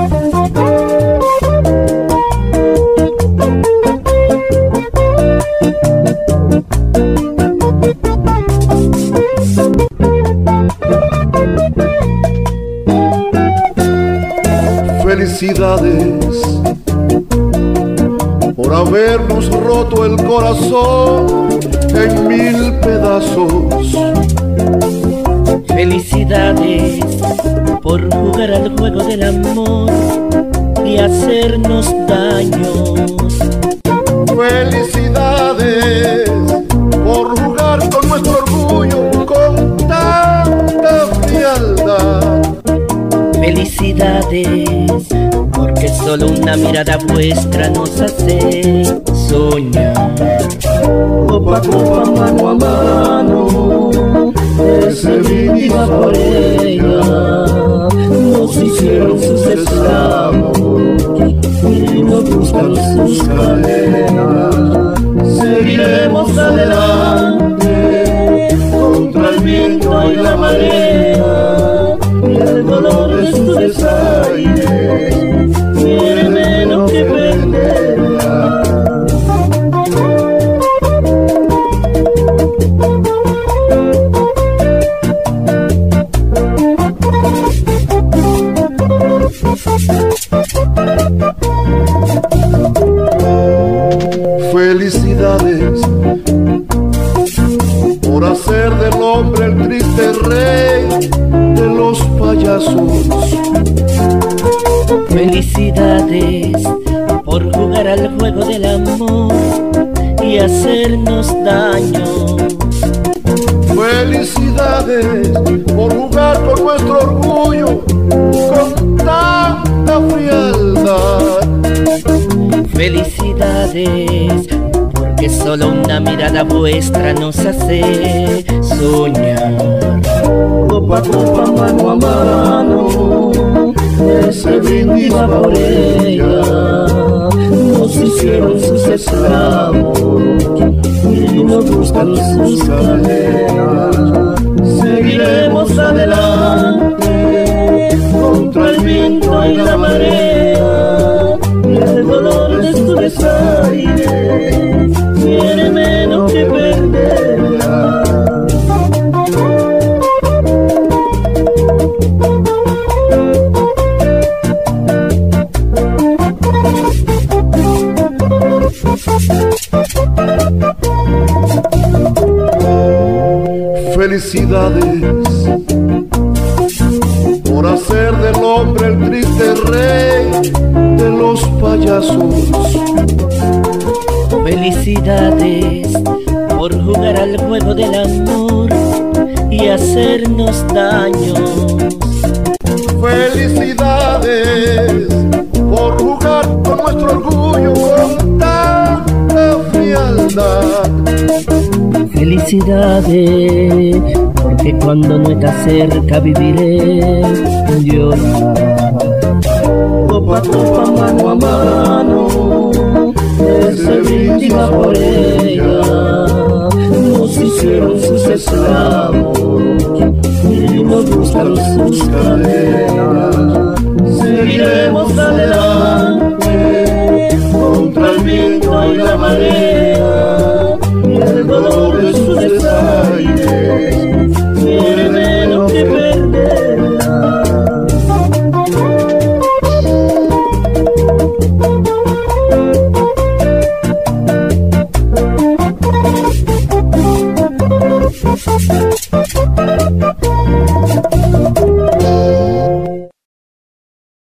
Felicidades por habernos roto el corazón en 1000 pedazos. Felicidades por jugar al juego del amor y hacernos daños. Felicidades por jugar con nuestro orgullo con tanta frialdad. Felicidades porque solo una mirada vuestra nos hace soñar. Copa a copa, mano a mano, ese viva por ella, nos hicieron sus esclavos y nos buscan sus cadenas. Seguiremos adelante contra el viento y la marea, y el dolor de sus desaires tiene menos que perderla. Felicidades por hacer del hombre el triste rey de los payasos. Felicidades por jugar al juego del amor y hacernos daño. Felicidades por jugar con nuestro orgullo con tanta frialdad. Felicidades porque solo una mirada vuestra nos hace soñar. Copa a copa, mano a mano, ese viva por ella, nos hicieron sus esclavos y nos buscan sus cadenas. Seguiremos adelante contra el viento y la marea, y el dolor de su desaire tiene menos que perderla. Felicidades por hacer del hombre el triste rey de los payasos. Felicidades por jugar al juego del amor y hacernos daño. Felicidades por jugar con nuestro orgullo con tanta frialdad. Felicidades porque cuando no estás cerca viviré llorar. Copa a copa, mano a mano, ese víctima por ella, nos hicieron sus esclavos y nos buscan sus cadenas. Seguiremos adelante contra el viento y la marea, y el dolor de sus desaires tiene menos que perderla. Thank you.